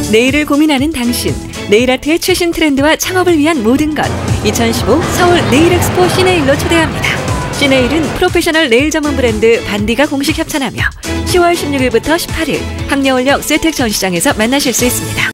내일을 고민하는 당신, 네일아트의 최신 트렌드와 창업을 위한 모든 것. 2015 서울 네일엑스포 시네일로 초대합니다. 시네일은 프로페셔널 네일 전문 브랜드 반디가 공식 협찬하며 10월 16일부터 18일 항려울역 세택 전시장에서 만나실 수 있습니다.